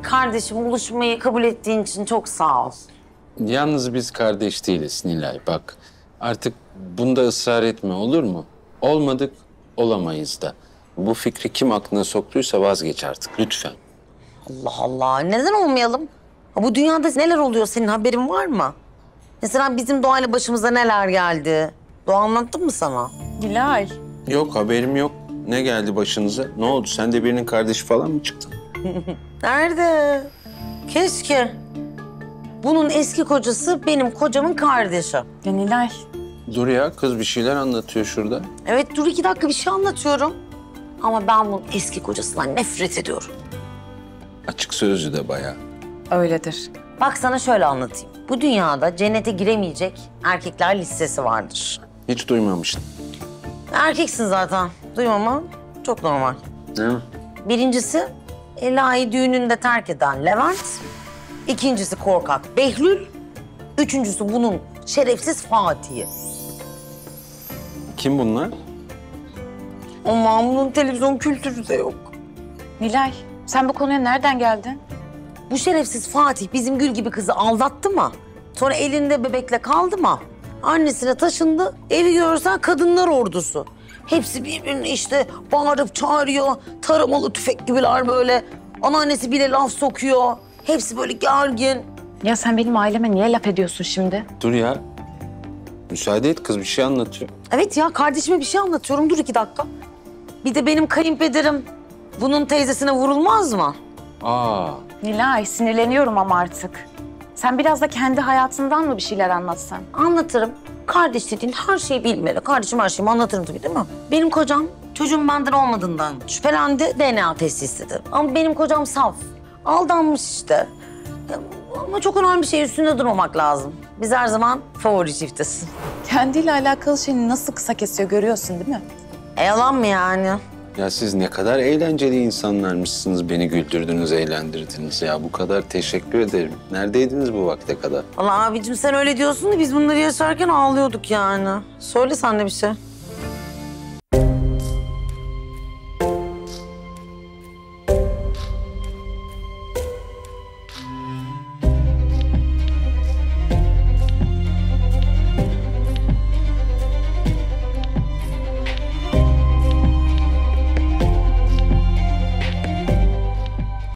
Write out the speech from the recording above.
kardeşim buluşmayı kabul ettiğin için çok sağ ol. Yalnız biz kardeş değiliz Nilay. Bak artık bunda ısrar etme olur mu? Olmadık, olamayız da. Bu fikri kim aklına soktuysa vazgeç artık lütfen. Allah Allah, neden olmayalım? Ha, bu dünyada neler oluyor, senin haberin var mı? Mesela bizim Doğayla başımıza neler geldi? Doğa anlattın mı sana? Nilay. Yok haberim yok. Ne geldi başınıza? Ne oldu? Sen de birinin kardeşi falan mı çıktın? Nerede? Keşke. Bunun eski kocası benim kocamın kardeşi. Ya Nilay. Dur ya kız bir şeyler anlatıyor şurada. Evet, dur 2 dakika bir şey anlatıyorum. Ama ben bunun eski kocasından nefret ediyorum. Açık sözlü de bayağı. Öyledir. Bak sana şöyle anlatayım. Bu dünyada cennete giremeyecek erkekler listesi vardır. Hiç duymamıştım. Erkeksin zaten. Duymaman çok normal. Değil mi? Birincisi Ela'yı düğününde terk eden Levent. İkincisi korkak Behlül. Üçüncüsü bunun şerefsiz Fatih'i. Kim bunlar? Ama bunun televizyon kültürü de yok. Nilay, sen bu konuya nereden geldin? Bu şerefsiz Fatih bizim Gül gibi kızı aldattı mı? Sonra elinde bebekle kaldı mı? Annesine taşındı, evi görsen kadınlar ordusu. Hepsi birbirini işte bağırıp çağırıyor. Taramalı tüfek gibiler böyle. Anneannesi bile laf sokuyor. Hepsi böyle gergin. Ya sen benim aileme niye laf ediyorsun şimdi? Dur ya. Müsaade et kız bir şey anlatıyor. Evet ya, kardeşime bir şey anlatıyorum. Dur 2 dakika. Bir de benim kayınpederim bunun teyzesine vurulmaz mı? Aa. Nilay, sinirleniyorum ama artık. Sen biraz da kendi hayatından mı bir şeyler anlatsan? Anlatırım. Kardeş dediğin her şeyi bilmeli. Kardeşim her şeyimi anlatırım tabii, değil mi? Benim kocam çocuğun benden olmadığından şüphelendi, DNA testi istedi. Ama benim kocam saf. Aldanmış işte. Ya, ama çok önemli bir şey, üstünde durmamak lazım. Biz her zaman favori çiftiz. Kendiyle alakalı şeyini nasıl kısa kesiyor görüyorsun değil mi? Yalan mı yani? Ya siz ne kadar eğlenceli insanlarmışsınız. Beni güldürdünüz, eğlendirdiniz. Ya bu kadar teşekkür ederim. Neredeydiniz bu vakte kadar? Vallahi abicim sen öyle diyorsun da biz bunları yaşarken ağlıyorduk yani. Söyle sen de bir şey.